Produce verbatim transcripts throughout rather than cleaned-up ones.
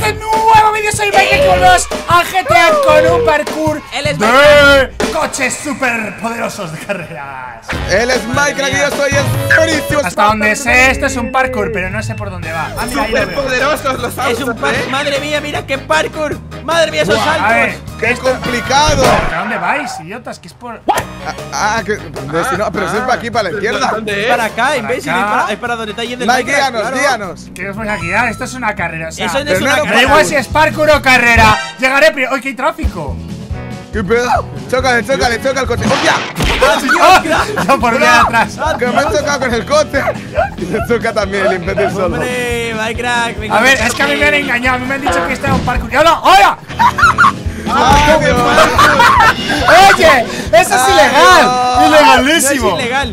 este nuevo vídeo. Soy Mike, volvemos a G T A con un parkour Él es de coches súper poderosos de carreras. Él es Minecraft y yo soy el buenísimo. Hasta donde sé, esto es un parkour, pero no sé por dónde va. Ah, mira, ahí lo Súper veo. poderosos los autos, Es un parkour. ¿eh? Madre mía, mira qué parkour. Madre mía, esos Buah, a ver, saltos. ¡Qué complicado! ¿a dónde vais, idiotas? Que es por... Ah, ah, que. si no, pero si es para aquí, para la izquierda. ¿Dónde es? Para acá, en Para vez de acá. ir para, es para donde está yendo el Mike, Minecraft, guíanos, claro. guíanos. ¿Qué os vais a guiar? Esto es una carrera, o sea, Eso no es pero una no, da carrera. igual si es parkour o carrera. Llegaré primero. ¡Uy, que hay tráfico! ¿Qué pedo? Chócale, chócale, choca el coche. ¡Hostia! ¡Oh! Yo por bien atrás. Que me he chocado con el coche. Y se choca también el imbécil solo. Hombre, Minecraft. venga, A ver, es que a mí me han engañado. A mí me han dicho que este era un parkour. ¡Y hola! ¡Hola! ¡Ah, qué mal! ¡Oye! ¡Eso es ilegal! ¡Ilegalísimo! No es ilegal.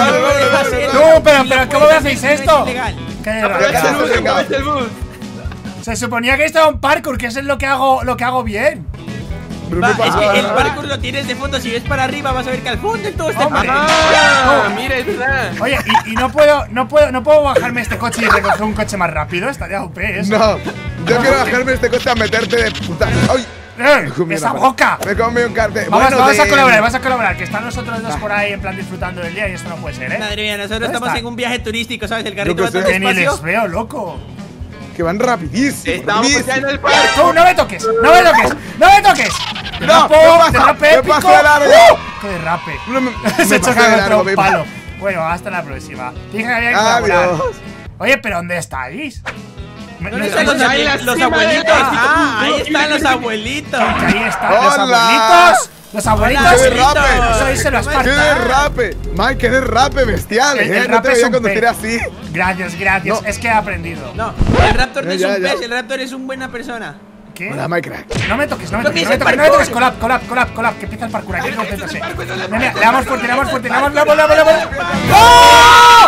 No, pero, pero ¿cómo me hacéis esto? No es ilegal. ¡Qué Pero raro! ya ¡Aprovecha el bus, venga. aprovecha el bus! Se suponía que esto era un parkour, que eso es lo que hago, lo que hago bien. Pero Va, ¿qué es pasa? que el parkour lo tienes de fondo. Si ves para arriba, vas a ver que al fondo todo está en Hombre. parkour. ¡Ah! Mira, es verdad. Oye, y, y no puedo, no puedo, no puedo bajarme este coche y recoger un coche más rápido. Estaría U P eso. No, yo quiero bajarme este coche a meterte de puta. ¡Ay! ¡Eh! Me comí ¡Esa una- boca! Me comí un cartel. Vamos, Bueno, vamos de- a colaborar, vamos a colaborar. Que están nosotros dos por ahí en plan disfrutando del día y esto no puede ser, ¿eh? Madre mía, nosotros ¿Dónde estamos está? en un viaje turístico, ¿sabes? El carrito Yo va qué tan sé. Que ni les despacio. veo, loco. Que van rapidísimo. Estamos ya en rapidísimo. el parque. ¡Tú, no me toques! ¡No me toques! ¡No me toques! ¡Te No, rapo! me pasa, ¡Te rape me épico! paso de largo. ¡Uh! ¡Qué derrape! No me- Se me pasé choca de contra largo, un me- palo. Bueno, hasta la próxima. Dije que había que colaborar. Adiós. Oye, ¿pero dónde estáis? Me- ¿Dónde no están los, estáis- ahí en la los cima del abuelitos? parque. Ah, ahí están los abuelitos. Que ahí están los Hola. abuelitos. Los abuelitos. ¡Qué derrape! Eso díselo a ¡Qué Esparta. derrape! Mike, qué derrape bestial, El- el eh. No rap te es voy a un conducir pe- así. Gracias, gracias. No. Es que he aprendido. No, el Raptor no es Ya, un ya. pez, el Raptor es una buena persona. ¿Qué? Hola, Minecraft. No me toques, no me No toques, no pienses me toques, no me toques. parkour. Colap, colap, colap, colap. Que empieza el parkour aquí. No Esto es el parkour, esto es el Mira, mira, parkour. le damos fuerte, le damos fuerte, le damos, le damos, le damos, le damos. ¡Oh!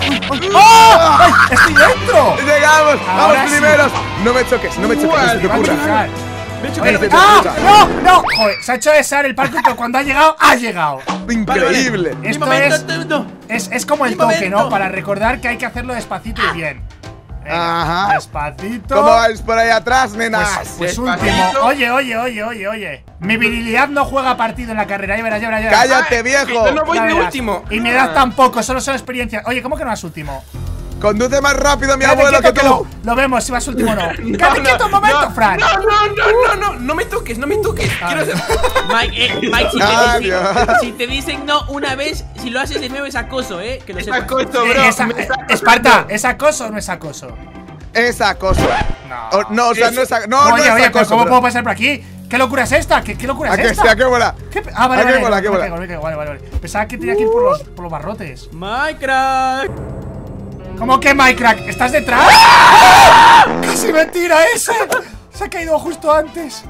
¡Oh! ¡Ay! ¡Estoy dentro! ¡Llegamos! Ahora ¡Vamos sí. primeros! No me choques, no me choques, no se te Va a ocurra. chocar. Me he Oye, chocado. Vete, ¡ah! vete. ¡No! ¡No! Joder, se ha hecho desear el parkour, pero cuando ha llegado, ha llegado. Increíble. Mi Esto momento, es, tú, no. es, es como el Mi toque, momento. ¿no? Para recordar que hay que hacerlo despacito y bien. Venga, Ajá. despacito. ¿Cómo vais por ahí atrás, nenas? Pues, pues Despacito. último. Oye, oye, oye, oye, oye. Mi virilidad no juega partido en la carrera. Ya verás, ya verás, ya verás. ¡Cállate, Ah, viejo! Yo no voy Ya de verás. último. Y mi edad tampoco, solo son experiencias. Oye, ¿cómo que no vas último? Conduce más rápido, mi Quédate abuelo, quieto que que lo, tú. lo vemos si vas último o no. No, Quédate no, quieto un momento, no, Fran. No, no, no, no, no, no me toques, no me toques. Quiero hacer. Mike, eh, Mike, si te, Adiós. dicen, si te dicen no una vez, si lo haces de nuevo es acoso, ¿eh? Que lo Es sepas. acoso, Eh, bro. esa- Me eh, está Esparta, acosando. ¿es acoso o no es acoso? Esa cosa. No. O- no, o sea, no es ac- No, no oye, es oye, pero acoso, ¿cómo bro. puedo pasar por aquí? ¿Qué locura es esta? ¿Qué, qué locura ¿A es qué esta? este? ¿A qué bola? ¿Qué? Ah, vale, ¿A qué vale, bola, no, qué no me bola? caigo, no me caigo, vale, vale, vale. Pensaba que tenía que ir por los, por los barrotes. Minecraft. ¿Cómo que Minecraft? ¿Estás detrás? ¡Ah! ¡Casi me tira ese! Se ha caído justo antes.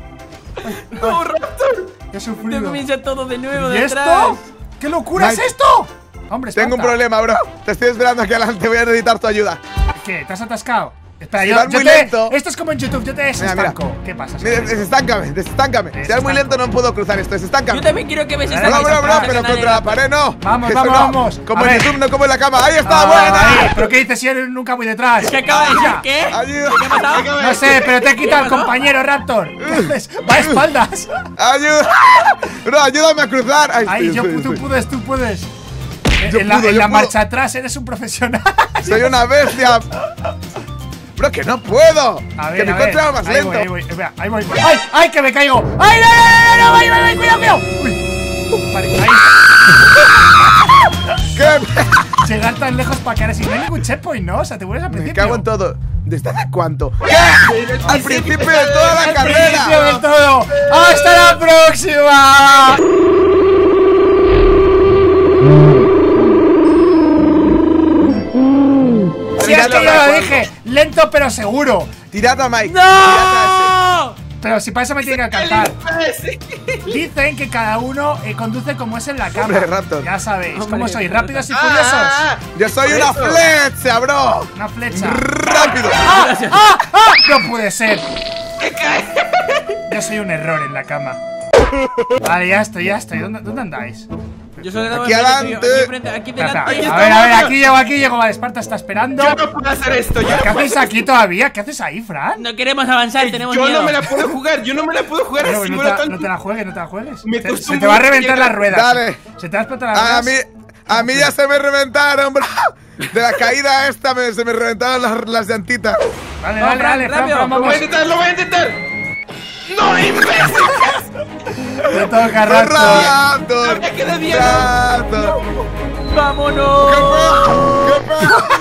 No, Raptor. He Te sufrido. comienza todo de nuevo ¿Y de esto? atrás. ¿Qué locura Mike. es esto? Hombre, Tengo un Esparta. problema, bro. Te estoy esperando aquí adelante. Voy a necesitar tu ayuda. ¿Qué? ¿Te has atascado? Espera, Si yo, vas yo muy te. lento. Esto es como en YouTube, yo te Mira, mira. desestanco. ¿Qué pasa? Mira, desestáncame, desestáncame. Si vas muy lento, no puedo cruzar esto. Desestáncame. Yo también quiero que ves esta Vale, No, bro, bro, Vamos, pero contra la pared no. Vamos, Eso vamos, no. vamos. Como A en ver. YouTube, no como en la cama. ¡Ahí está! Ah, ¡Buena! ahí. ¿Pero qué dices si yo nunca voy detrás? ¿Qué acaba de decir? Mira. ¿Qué? ¡Ayuda! ¿Qué ha pasado? No sé, pero te he quitado al ¿Qué pasó? compañero Raptor. ¿Qué haces? Va a espaldas. ¡Ayuda! Bro, ayúdame a cruzar. Ahí Ahí, estoy, yo, estoy, tú estoy. puedes, tú puedes. Yo en la, puedo, en yo la puedo. marcha atrás eres un profesional. Soy una bestia. Bro, que no puedo. A ver, que mi a ver. coche va más ahí lento. Voy, ahí voy, espera, ahí voy. ¡Ay, ay, que me caigo! ¡Ay, no, no, no, no! ¡Ay, ay, ay, cuidado, cuidado! Uy. Vale, ahí. ¿Qué? Llegar tan lejos para quedar así. No hay ningún checkpoint, ¿no? O sea, te vuelves al Me principio. cago en todo. ¿Desde hace cuánto? ¿Qué? Al principio de toda la Al principio carrera. del todo. ¡Hasta la próxima! Si es que yo lo dije, lento pero seguro. Tirad a Mike. Tirad a ¡No! Pero si para eso me tiene que alcanzar. Dicen que cada uno eh, conduce como es en la cama. Hombre, Raptor. Ya sabéis, Hombre, cómo soy, Raptor. rápidos y furiosos. Ah, ese. Yo soy Por una eso. flecha, bro. Una flecha. Rápido. ¡Ah! ¡Ah! ¡Ah! No puede ser. Yo soy un error en la cama. Vale, ya estoy, ya estoy. ¿Dónde, dónde andáis? Yo soy de Aquí adelante. Aquí, frente, aquí Espera, delante. espera, a ver, a ver, aquí llego, aquí llego. Vale, Esparta está esperando. Yo no puedo hacer esto. Yo, no ¿Qué puedo haces hacer aquí todavía? ¿Qué haces ahí, Fran? No queremos avanzar, tenemos Yo miedo. no me la puedo jugar. Yo no me la puedo jugar Pero así. no, me te, la la- tanto- no te la juegues, no te la juegues. Me Se, costó se un te va a montón reventar llegar. las ruedas. Dale. Se te va a explotar las A ruedas. mí, a mí ya se me reventaron, bro. De la caída esta me, se me reventaron las, las llantitas. Dale, Vamos, dale, Fran, dale, Fran, rápido. Fran, Lo voy a vamos. intentar, lo voy a intentar. ¡No, imbécil! Te toca, Raptor. Raptor. Me queda bien. Raptor. ¡Vámonos! ¿Qué fue? ¿Qué fue?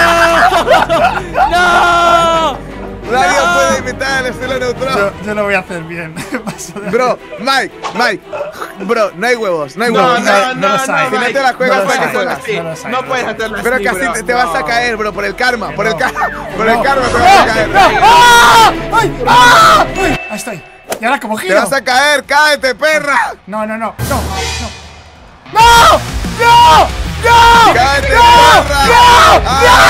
¡No! ¡No! Nadie No. puede imitar el estilo neutral. Yo, yo lo voy a hacer bien. Paso de- Bro, Mike, Mike. Bro, no hay huevos, no hay No, huevos. no, no no, los hay. no, Si no te la Mike, juegas, no ¿para qué puedes juegas? hacerlo así. No los hay, No no puedes los hay. hacerlo así, Pero que bro. así te, te vas a No. caer, bro, por el karma, por el no. karma, por el No. karma te ¡No! vas a caer. ¡No! ¡Ah! ¡Ay! ¡Ah! ¡Ay! Ahí estoy. ¿Y ahora cómo Te giro? vas a caer, cáete, perra. No, no, no, no, no. ¡No! ¡No! ¡No! Cáete, ¡No! perra. ¡No!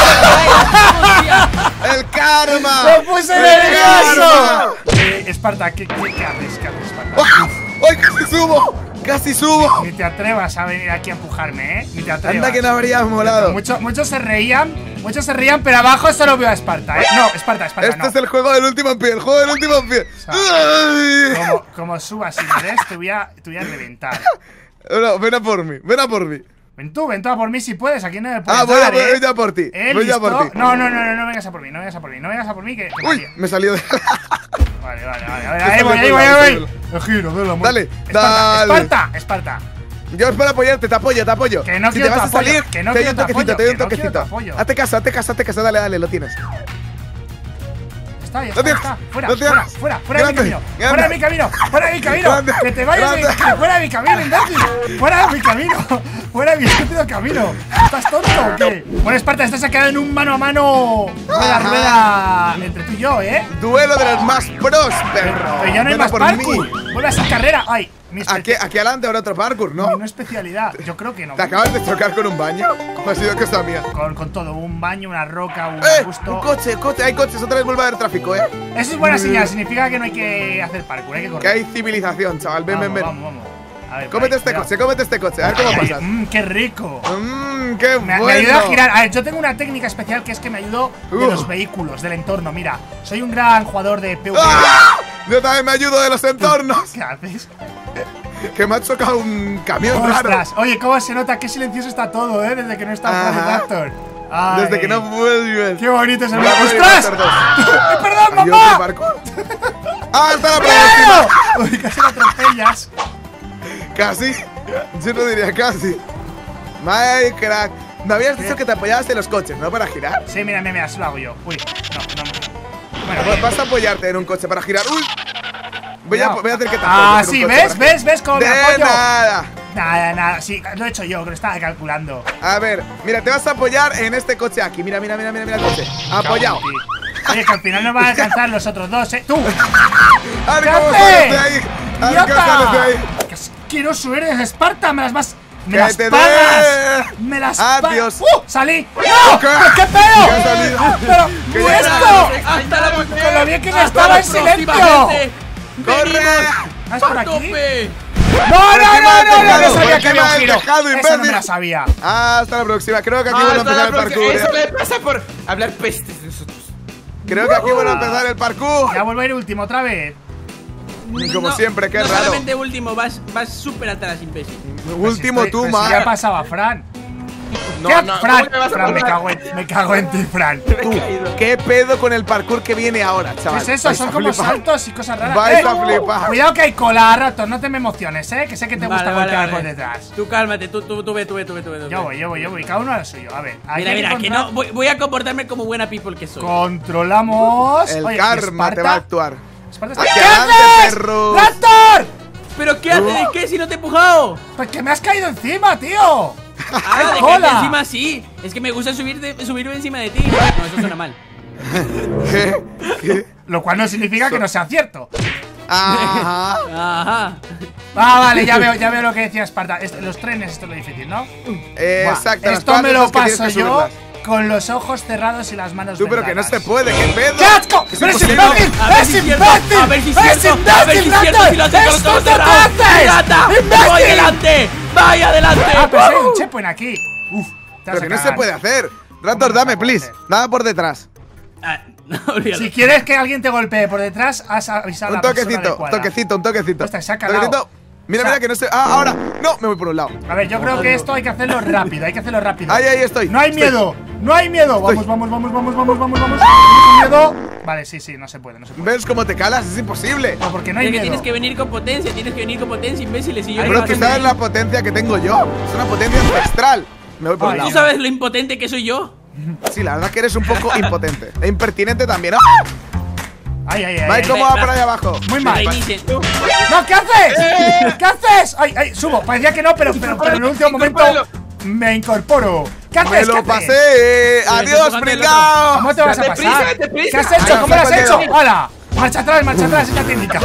Ah, el karma. ¡Me puse El nervioso! karma. Eh, Esparta, ¿qué, qué, qué haces? ¿Qué haces, Esparta? ¡Ah! ¡Ay, casi subo! ¡Casi subo! Ni te atrevas a venir aquí a empujarme, ¿eh? Ni te atrevas. Anda que no habrías molado. Muchos, muchos se reían, muchos se reían, pero abajo solo veo a Esparta, ¿eh? No, Esparta, Esparta, Este no. es el juego del último en pie, el juego del último en pie. Ay. Como, como subas y me des, te voy a, te voy a reventar. No, ven a por mí, ven a por mí. Ven tú, ven tú a por mí si puedes, aquí no me puedes Ah, voy a dar, ¿eh? voy ya por ti. ¿Eh, Voy ya listo? por ti. No, no, no, no, no vengas a por mí, no vengas a por mí, no vengas a por mí que... que me Uy, lío. me salió de. Vale, vale, vale, a ver, Me ahí voy, salió ahí por voy, la- ahí voy. El giro de la muerte. Dale, Esparta, dale. Esparta, Esparta. Yo es para apoyarte, te apoyo, te apoyo. Que no si quiero te vas tu a apoyo, salir, que no te doy quiero un tu toquecito, apoyo, te doy un que no quiero tu toquecito. apoyo. Hazte caso, hazte caso, hazte caso, dale, dale, lo tienes. Está, ya No está, tienes, está. Fuera, no tienes. fuera, fuera, fuera de mi Grande, camino. grande. Fuera de mi camino, fuera de mi camino. Grande, Que te vayas de, grande. que fuera de mi camino, imbécil. Fuera de mi camino. Fuera de mi estúpido camino. ¿Estás tonto o qué? Bueno, Esparta, esto se ha quedado en un mano a mano. Rueda, Ajá. rueda. Entre tú y yo, ¿eh? Duelo de los más pros, perro. Pero ya no hay Ven a más por parkour. mí. Vuelve a ser carrera. Ay, mi, espe- Aquí, aquí adelante habrá otro parkour, mi ¿no? no especialidad. Yo creo que no. ¿Te acabas de chocar con un baño? ¿Cómo ha sido cosa mía? Con, con todo, un baño, una roca, un ¡Eh! arbusto. Un coche, coche, hay coches, otra vez vuelve a haber tráfico, ¿eh? Eso es buena señal, significa que no hay que hacer parkour, hay que Que correr. hay civilización, chaval, ven, ven, Vamos, ven. vamos, vamos. A ver, Cómete por ahí, este cuidado. coche, cómete este coche, a ver cómo Ay, ay, pasas. Mmm, qué rico. Mmm, qué Me, bueno. me ayuda a girar. A ver, yo tengo una técnica especial que es que me ayudo de Uh. los vehículos, del entorno. Mira, soy un gran jugador de PvP. ¡Ah! Yo también me ayudo de los entornos. ¿Qué haces? Que me ha chocado un camión raro. Ostras, oye, cómo se nota qué silencioso está todo, ¿eh? Desde que no está Ajá. Planet Raptor. Ay, Desde que no vuelves. Qué bonito es el No, mundo. no, ¡Ostras! no, no, no. ¡Eh, ¡Perdón, ¿Y otro mamá! parkour? ¡Ah, está la ¡Creo! próxima! Uy, casi la atropellas. Casi. Yo no diría casi. My crack. Me habías dicho que te apoyabas en los coches, ¿no? Para girar. Sí, mira, mira, mira, eso lo hago yo. Uy, no, no. Bueno, Vas- bien. Vas a apoyarte en un coche para girar. ¡Uy! Voy a, Cuidado. voy a hacer que te Ah, apoyes en sí, un coche ¿ves? para ¿Ves? ¿Ves cómo me girar. De apoyo? nada. Nada, nada, sí, lo he hecho yo, que lo estaba calculando. A ver, mira, te vas a apoyar en este coche aquí. Mira, mira, mira, mira, mira el coche. Apoyado. Cago en ti. Oye, que al final nos van a alcanzar los otros dos, ¿eh? ¡Tú! A ver ¿Qué cómo haces? sales de ahí. A ver cómo sales de ahí. ¡Idiota! ¡Qué asqueroso eres, Esparta! ¡Me las vas! ¡Me ¡Que las te pagas! dé! ¡Me las pagas! Adiós. ¡Uh! ¡Salí! ¡No! ¿Qué? ¿Pero qué ¿Qué pedo? ha salido? ¡Pero! ¿Qué ¡Y ya esto! ¡Hasta la próxima! Con lo bien que me ¡Hasta estaba la en silencio! próxima, gente! ¡Corre! ¡Venimos! ¿Vas por ¡A aquí? tope! ¡No, no, ¿Por qué me no, has no! No, no dejado? sabía ¿Por que qué había me un has giro! dejado, Eso no me imbécil? la sabía. Hasta la próxima. Creo que aquí vuelve a Hasta empezar la el próxima. parkour. Eso ¿eh? le pasa por hablar pestes de nosotros. Creo que aquí vuelve a empezar el parkour. Ya vuelvo a ir último otra vez. Como No, siempre, qué no raro. solamente último, vas, vas súper alta las imbéciles. Último Pues si tú, estoy- pues si man. ya pasaba, Fran. No, ¿Qué? no, Fran, ¿cómo te vas a Fran, me pasar? cago, en, me cago en ti, Fran. Tú, ¿qué pedo con el parkour que viene ahora, ¿Qué chaval? es eso? Vais Son a como flipar. saltos y cosas raras. Vais ¡Eh! a flipar. Cuidado que hay cola, Raptor, no te me emociones, ¿eh? Que sé que te gusta Vale, vale, golpear vale. por detrás. Tú cálmate, tú, tú, tú ve, tú ve, tú ve, tú ve. tú ve. Yo voy, yo voy, yo voy. Cada uno a lo suyo. A ver, hay Mira, mira, que encontrar- no, voy, voy a comportarme como buena people que soy. Controlamos. El Oye, karma Esparta- te va a actuar. Esparta está- Aquí ¿Qué adelante, haces? perros. ¡Raptor! ¿Pero qué haces? ¿De qué si no te he empujado? Pues que me has caído encima, tío. Ah, de cola! que encima sí. Es que me gusta subir de, subirme encima de ti. No, eso suena mal. ¿Qué? ¿Qué? Lo cual no significa que no sea cierto. Ajá. Ajá. Ah, vale, ya veo, ya veo lo que decía Esparta. Este- los trenes, esto es lo difícil, ¿no? Eh, Buah, exacto. las esto me lo partes que paso tienes que yo subirlas. con los ojos cerrados y las manos Tú, pero que no vendadas. se puede, ¿qué pedo? ¡Qué asco! Es ¡Pero es imposible. imbécil! A ver ¡Es si es cierto, imbécil! a ver si es ¡Es cierto, a ver si imbécil, es cierto, Raptor! si lo haces con los ¡Es ojos tonto, cerrados. haces! ¡Pirata! ¡Imbécil! ¡Voy delante! ¡Va ¡Ay, adelante! Ah, pero hay un checkpoint aquí. Uf, te vas Pero a que no se cagar. puede hacer. Raptor, dame, please. Nada por detrás. Ah, no, olvídalo. Si quieres que alguien te golpee por detrás, has avisado a Un la persona toquecito, adecuada. toquecito, un toquecito. Hostia, se ha calado. Toquecito. Mira, O sea- mira que no sé. Ah, ahora. No, me voy por un lado. A ver, yo creo que esto hay que hacerlo rápido, hay que hacerlo rápido. Ahí, ahí estoy. No hay Estoy. miedo, no hay miedo. Estoy. Vamos, vamos, vamos, vamos, vamos, vamos, vamos. ¿Tienes miedo? Vale, sí, sí, no se puede, no se puede. ¿Ves cómo te calas? Es imposible. No, porque no hay Es que miedo. tienes que venir con potencia, tienes que venir con potencia, imbéciles. Y yo Ahí Pero va, tú sí, sabes sí. la potencia que tengo yo. Es una potencia ancestral. Me voy por Ay, un ¿Tú lado. sabes lo impotente que soy yo? Sí, la verdad que eres un poco impotente. E impertinente también. ¡Ah! Ay, ay, ay. Mike, ay. ¿cómo va por ahí abajo? Muy Me mal. reinicien. ¡No, qué haces! ¿Qué haces? Ay, ay, subo. Parecía que no, pero, pero, pero en el último momento me incorporo. ¿Qué haces? Me ¿Qué lo haces? pasé. Adiós, empujando el pringao. ¿Cómo te vas a Date pasar? prisa, date prisa. ¿Qué has hecho? Ay, ¿Cómo lo has saca el hecho? dedo. ¡Hala! Marcha atrás, marcha atrás, es la técnica.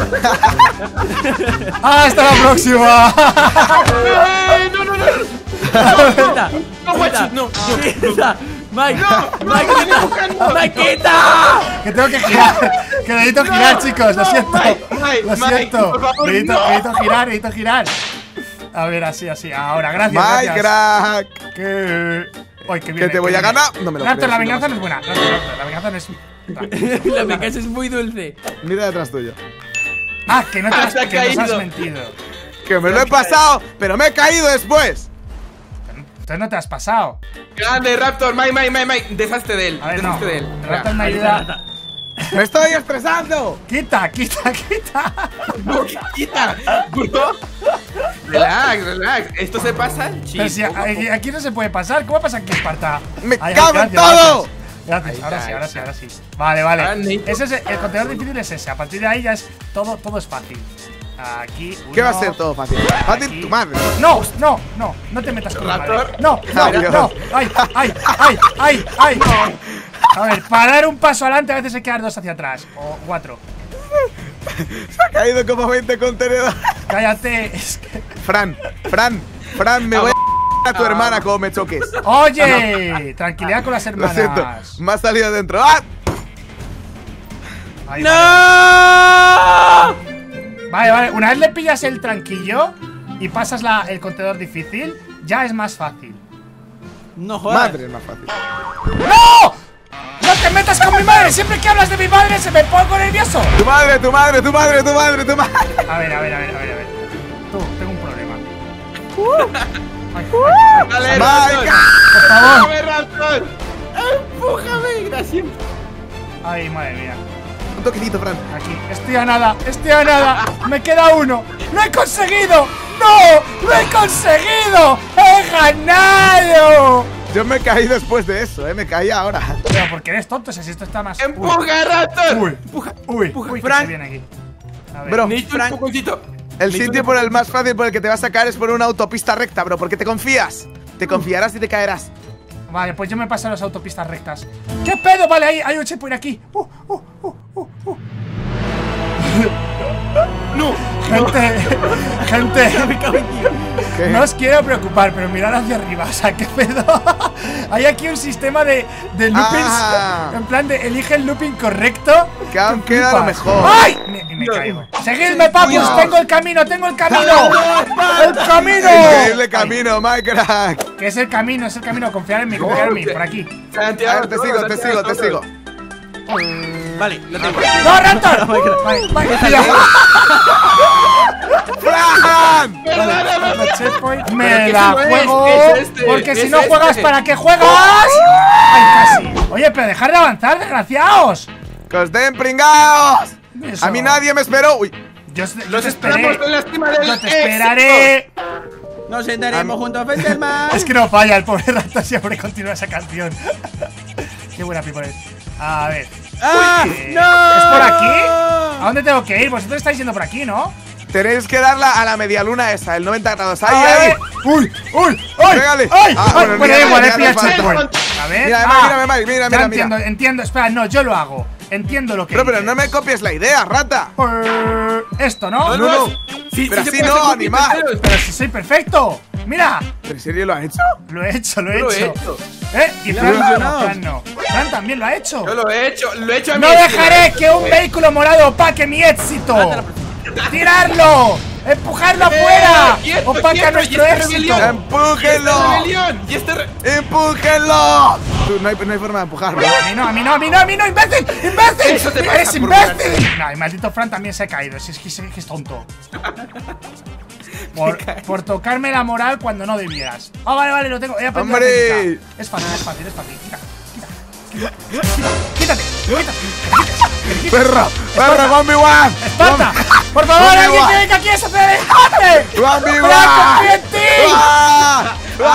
¡Hasta la próxima! ¡Ay, no, no, no! ¡Quita! No, guachi, no, no. ¡Quita! ¡Mike! no, ¡Mike, no, quita! no, no. ¡Mike, quita! Que tengo que girar. Que necesito girar, chicos. Lo siento. Mike, Mike, Lo Mike, siento. por favor, Necesito, no. necesito girar, necesito girar. A ver, así, así. Ahora, gracias. My gracias. crack. Que. Ay, que, Que te voy a ganar. No me lo Raptor, creo, la si no venganza pasa. no es buena. Raptor, Raptor, la venganza no es. La venganza es muy dulce. Mira detrás tuyo. Ah, que no te has, Se ha que nos has caído. mentido. Que me lo he pasado, pero me he caído después. Entonces no te has pasado. Grande, Raptor, Mike, Mike, Mike, Mike. Deshazte de él. A ver, no. Deshazte de él. Raptor me Ahí ayuda. está. Me estoy estresando. Quita, quita, quita. No, quita, bro. Relax, relax. Esto se pasa, Pero si chico. aquí, aquí no se puede pasar. ¿Cómo pasa aquí, Esparta? Me Ay, ay, cago en gracias, todo. Gracias, gracias. Ahí ahora está, sí, ahí ahora sí, está. ahora sí. Vale, vale. Ahora necesito- Ese es el, el contenedor difícil es ese. A partir de ahí ya es todo, todo es fácil. Aquí. ¿Qué va a uno. ser todo fácil? Fácil tu madre. No, no, no, no te metas con mi madre. Raptor. No, no, Adiós. no. Ay, ay, ay, ay, ay. A ver, para dar un paso adelante a veces hay que dar dos hacia atrás. O cuatro. Se ha caído como veinte contenedores. Cállate. Es que. Fran, Fran, Fran, me voy a tu hermana como me choques. Oye, tranquilidad con las Lo hermanas. siento, me ha salido dentro. ¡Ah! Ahí, ¡No! Vale. vale, vale. Una vez le pillas el tranquillo y pasas la, el contenedor difícil, ya es más fácil. No jodas. Madre, es más fácil. ¡No! ¡No te metas con mi madre! Siempre que hablas de mi madre se me pongo nervioso. Tu madre, tu madre, tu madre, tu madre, tu madre. A ver, a ver, a ver, a ver, a ver. Tú, tengo un problema. Ay, ay, ay. Dale, Mike. Raptor. Por favor. Empújame, Raptor. Empújame, gracias. Ay, madre mía. Un toquecito, Fran. Aquí. Estoy a nada, estoy a nada. Me queda uno. ¡Lo he conseguido! ¡No! ¡Lo he conseguido! ¡He ganado! Yo me caí después de eso, eh. Me caí ahora. Pero porque eres tonto, o sea, si esto está más. Empuja, Raptor. Uy, Empuja. uy, Empuja, uy, que Frank. se viene aquí. A ver. Bro, Necesito un empujoncito. el sitio por el más fácil por el que te vas a sacar es por una autopista recta, bro. Porque te confías. Te confiarás y te caerás. Vale, pues yo me paso a las autopistas rectas. ¿Qué pedo? Vale, ahí hay un checkpoint aquí. Uh, uh, uh, uh, uh. No. Gente, gente, ¿Qué? no os quiero preocupar, pero mirad hacia arriba, o sea, qué pedo. Hay aquí un sistema de, de loopings, Ah. en plan de elige el looping correcto. Que aún que queda lo flipas. mejor. ¡Ay! Me, me caigo. Seguidme, papus, Dios. tengo el camino, tengo el camino. ¡El camino! Increíble camino, my crack. Que es el camino, es el camino, confiar en mí, confiar en mí, por aquí. A Santiago, ver, te sigo, te sigo, te sigo. Vale, lo tengo. ¡No, Raptor! Vale, vale, mira. ¡Fran! Vale, otro checkpoint. Me Pero que la ese no es, juego. es este, Porque si es no juegas, este. ¿para qué juegas? ¡Ay, casi! Oye, pero dejar de avanzar, desgraciados. ¡Que os den pringaos! Eso. A mí nadie me esperó. Uy, Yo, yo Los te esperamos esperé. en la cima del Yo te esperaré. Nos sentaremos juntos a Fenderman. Es que no falla, el pobre Raptor siempre continúa esa canción. Qué buena people es. A ver. ¡Ah! Eh, ¡No! ¿Es por aquí? ¿A dónde tengo que ir? Vosotros estáis yendo por aquí, ¿no? tenéis que darla a la media luna esa, el noventa grados. ¡Ahí, ¡Ay, ahí! ay! ¡Uy! ¡Uy! ¡Ay! Pégale. ¡Ay! Ah, ay! bueno, Bueno, mira, igual, mira, he pillado el mira, checkpoint. A ver. Mira, ah, mira, mira, mira, ya mira, entiendo, mira. entiendo. Espera, no, yo lo hago. Entiendo lo que Bro, pero dices. no me copies la idea, rata. Eh, Esto, ¿no? No, no. Sí, Pero sí así se puede no, hacer animal. puntitos. Pero si soy perfecto. Mira. ¿Pero en serio lo ha hecho? Lo he hecho, lo he Yo lo he hecho. hecho. ¿Eh? Y Le ha Fran no, funcionado. Fran no. Fran también lo ha hecho. Yo lo he hecho, lo he hecho a No mi dejaré estilo. que un vehículo morado opaque mi éxito. ¡Tirarlo! ¡Empujarlo afuera! quieto, ¡Opaca quieto, nuestro y esta éxito! rebelión. ¡Empújenlo! ¡Rebelión! Y este re- ¡Empújenlo! Tú, no, hay, no hay forma de empujarlo. A mí no, a mí no, a mí no, a mí no, imbécil, imbécil. Eso te pasa ¡Eres por imbécil! No, el maldito Fran también se ha caído, si es que, es que es tonto. Por, por tocarme la moral cuando no debieras. Ah, oh, vale, vale, lo tengo. He aprendido la ¡Hombre! técnica. Es fácil, es fácil, es fácil. Quita, quita, quita, quítate, quítate. ¡Perra! ¡Perra, one v one! ¡Esparta! ¡Por favor, One v alguien one. tiene que aquí hacer el empate! ¡one v one! ¡Fran, confío en ti! ¡Ah!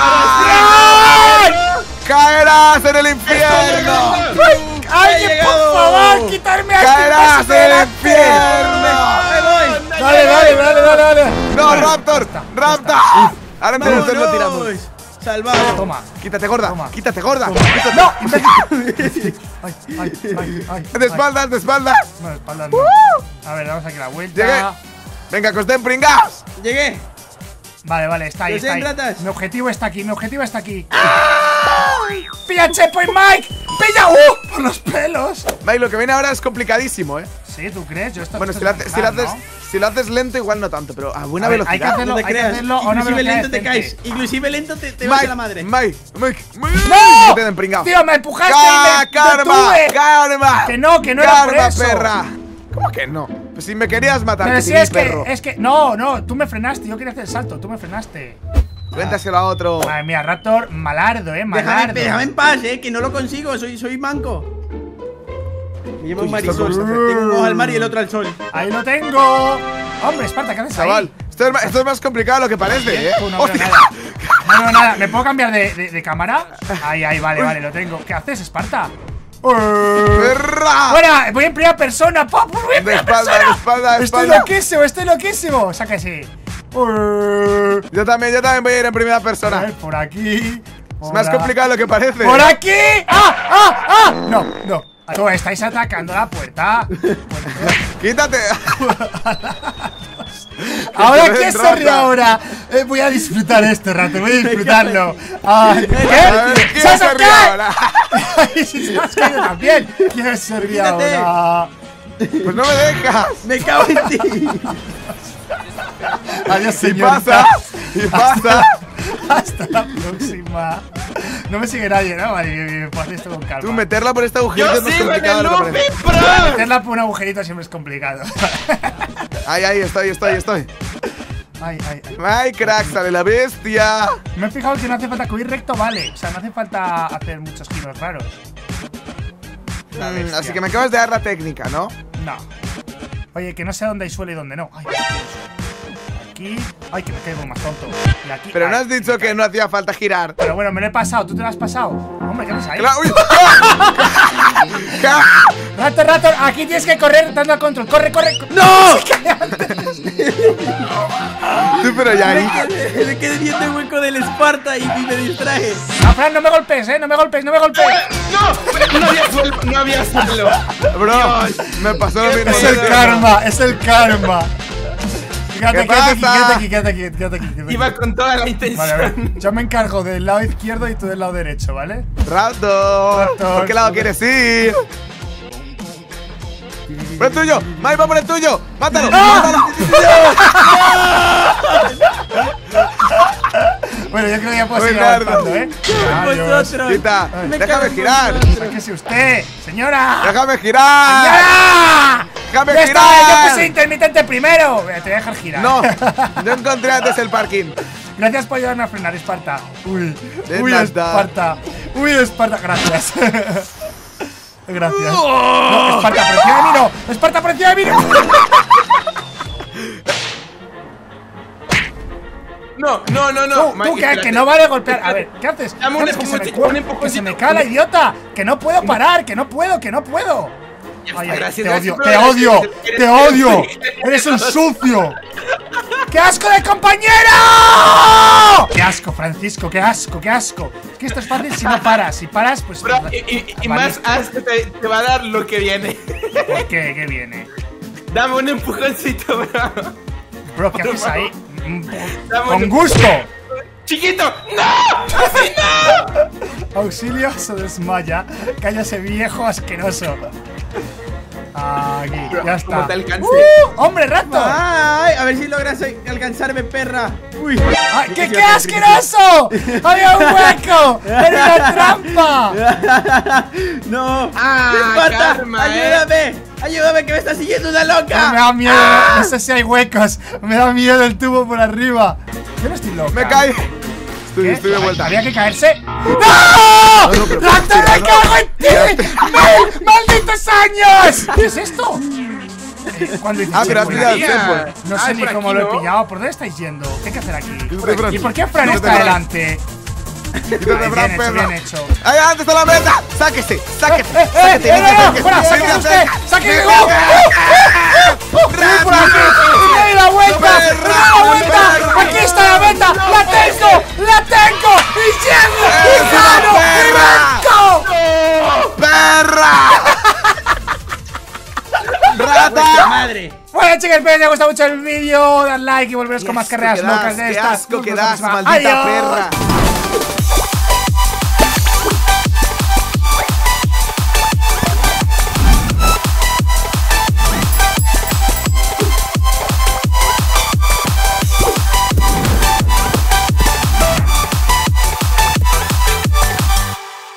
¡Ah! ¡Caerás en el infierno! ¡Alguien, por favor, quitarme a este ¡Caerás imbécil en el delante! infierno! Dale, dale, dale, dale, dale. ¡No, Raptor! ¡Raptor! Ahora entonces lo tiramos. Salvado. Toma. Quítate, gorda. Toma. Quítate, gorda. Toma. ¡No! imbécil. Ay, ay, ay, ay. De espaldas, de espaldas. No, de espaldas no. A ver, damos aquí la vuelta. Llegué. Venga, que os den pringados. Llegué. Vale, vale, está ahí, Los está ahí. ratas. Mi objetivo está aquí, mi objetivo está aquí. ¡Pilla Checkpoint Mike! ¡Pilla! ¡Uh! Por los pelos. Mike, lo que viene ahora es complicadísimo, ¿eh? Sí, ¿tú crees? Yo esto, Bueno, esto si lo, es haces, si, lo mental, haces, ¿no? si lo haces lento, igual no tanto, pero a buena A ver, hay que velocidad. hacerlo, No te hay que creas. hacerlo a una Inclusive velocidad lento te decente. caes. Inclusive lento te, te vas Mike, a la madre. Mike, Mike, Mike. ¡No! Que te den pringado. Tío, me empujaste ¡Ca- y me ¡Karma! detuve. ¡Karma! Que no, que no era por ¡Karma, eso. perra! ¿Cómo que no? Pues si me querías matar, Pero que si sí, es que, perro. es que, no, no, tú me frenaste, yo quería hacer el salto, tú me frenaste. Cuéntaselo a otro. Madre mía, Raptor, malardo, eh, Déjame, malardo. déjame en paz, eh, que no lo consigo. Soy, soy manco. Me lleva un Uy, esto marisol. es Tengo un ojo al mar y el otro al sol. Ahí lo tengo. Hombre, Esparta, ¿qué haces Chaval, ahí? esto es, más, esto es más complicado de lo que parece, ¿eh? Tú, no veo ¡Hostia! nada. No veo nada. ¿Me puedo cambiar de, de, de cámara? Ahí, ahí, vale, vale, lo tengo. ¿Qué haces, Esparta? ¡Perra! Bueno, voy en primera persona, papu, voy en De primera espalda, persona. de espalda, de Estoy espalda. loquísimo, estoy loquísimo. Saca ese. Yo también, yo también voy a ir en primera A persona. ver, por aquí. Es por más a- complicado de lo que parece. ¡Por aquí! ¡Ah! ¡Ah! ¡Ah! No, no. Tú estáis atacando la puerta. ¡Quítate! ¿Ahora Ven, qué se rata. ríe ahora? Eh, voy a disfrutar esto, rato, voy a disfrutarlo. Ah, A ver, ¿Qué? ¿quién ¿Sabes se qué? ríe ahora? Ay, si se has caído también. ¿Quién se ríe Quítate. ahora? Pues no me dejas. Me cago en ti. Adiós, Y señorita. pasa, y pasa. Hasta la próxima. No me sigue nadie, ¿no? Vale, bien, bien, pues esto con calma. Tú meterla por este agujerito ¡Yo es más sigo en complicado el de lo que looping, parece. bro! Meterla por un agujerito siempre es complicado. Ahí, ahí, estoy, estoy, estoy. Ay, ay, ay. Ay, crack, sale la bestia. Me he fijado que no hace falta cubrir recto, vale. O sea, no hace falta hacer muchos giros raros. La Mm, bestia. así que me acabas de dar la técnica, ¿no? No. Oye, que no sé dónde hay suelo y dónde no. Ay, aquí. Ay, que me caigo más tonto. Y aquí. Pero no ay, has dicho me que caigo. caigo. no hacía falta girar. Pero bueno, me lo he pasado. ¿Tú te lo has pasado? Hombre, ¿qué haces ahí? Claro, uy. Raptor, Raptor, aquí tienes que correr dando al control. Corre, corre. corre. ¡No! Tú, pero ya ahí. Me quedé, me quedé viendo el hueco del Esparta y, y me distraje. No, Fran, no me golpes, eh. No me golpes, no me golpes. ¡No! No había suelo, no había suelo. Bro, me pasó lo mismo. Es el karma, es el karma. Quédate, ¿Qué quédate aquí, pasa? quédate aquí, quédate aquí, quédate aquí, quédate aquí. Iba con toda la Vale, a intención. ver. Yo me encargo del lado izquierdo y tú del lado derecho, ¿vale? Raptor, Raptor, ¿por qué lado ok. quieres ir? ¡Por el tuyo! ¡Mike, va por el tuyo! ¡Mátalo! ¡No! ¡Mátalo! Bueno, yo creo que ya puedo Muy seguir largo. avanzando, ¿eh? Adiós. Vosotros. Quita, Me déjame cago en girar. vosotros. Sáquese usted, señora. ¡Déjame girar! ¡Señora! ¡Déjame ¡Ya está! Yo girar! puse intermitente primero. Te voy a dejar girar. No, yo encontré antes el parking. Gracias por ayudarme a frenar, Esparta. Uy, De uy, nada. Esparta. Uy, Esparta. Gracias. Gracias. No, Esparta, por encima de mí no. Esparta, por encima de mí no. No, no, no, no. Tú, tú, Mike, que, espérate. que no vale golpear. A ver, ¿qué haces? Dame un ¿Qué haces? Que se me, empujoncito, cu- un que empujoncito. se me cae la idiota. Que no puedo parar, que no puedo, que no puedo. Ya Ay, está, ay, gracias, te gracias, odio, bro, te gracias, odio, eres- te eres- odio. eres- Eres un sucio. ¡Qué asco de compañero! ¡Qué asco, Francisco! ¡Qué asco, qué asco! Es que esto es fácil si no paras. Si paras, pues. Bro, y, y- y Vale. más asco te, te va a dar lo que viene. ¿Por qué? ¿Qué viene? Dame un empujoncito, bro. Bro, ¿qué haces ahí? Mm, Dame ¡Con un- gusto! ¡Chiquito! ¡No! ¡Así no! Auxilio, se desmaya. Cállase, viejo asqueroso. Aquí, ya está. Como te alcance. ¡Uh! ¡Hombre, rato! Ay, a ver si logras alcanzarme, perra. Uy. ¡Ay, qué, qué asqueroso! ¡Había un hueco! ¡Era una trampa! No. Ah, Esparta, karma, eh. ayúdame. Ayúdame, que me está siguiendo una Me loca. da miedo, no sé si hay huecos. Me da miedo el tubo por arriba. Yo no estoy loca. Me caí. Estoy, ¿Qué? estoy de vuelta. Había que caerse. ¡No! No, no, pero- ¡Rato, me no. cago en ti! ¡Mal- ¡Malditos años! ¿Qué es esto? Eh, ¿Cuándo hice Ah, pero has checkpoint? pillado el tiempo. No Ah, sé es ni por cómo aquí, lo he ¿no? pillado. ¿Por dónde estáis yendo? ¿Qué hay que hacer aquí? Quítate, Fran. ¿Y por qué Fran Quítate, está Fran. delante? Quítate, Bien Fran, hecho, perra. bien hecho. ¡Ahí antes está la meta! ¡Sáquese! ¡Sáquese! ¡Eh, eh! ¡Sáquete! ¡Eh, niña, no, no! sáquese. ¡Fuera, sáquese Venga, usted! venga. ¡Sáquese! Venga, ¡Uh, uh, venga. uh, uh, uh! ¡Ven por aquí! ¡Me doy la vuelta! Perra, ¡Me doy la vuelta! perra. ¡Aquí está la meta! ¡La tengo! ¡La tengo! ¡Y llego! ¡Y Perra, gano! ¡Y perra. vengo! ¡Perra! ¡Vuestra ¡Rata! madre! Bueno, chicos, espero que os haya gustado mucho el vídeo. Dar like y volveros con Qué más asco carreras que das, locas de qué estas. asco que Nos vemos das, la próxima. maldita ¡Adiós! perra.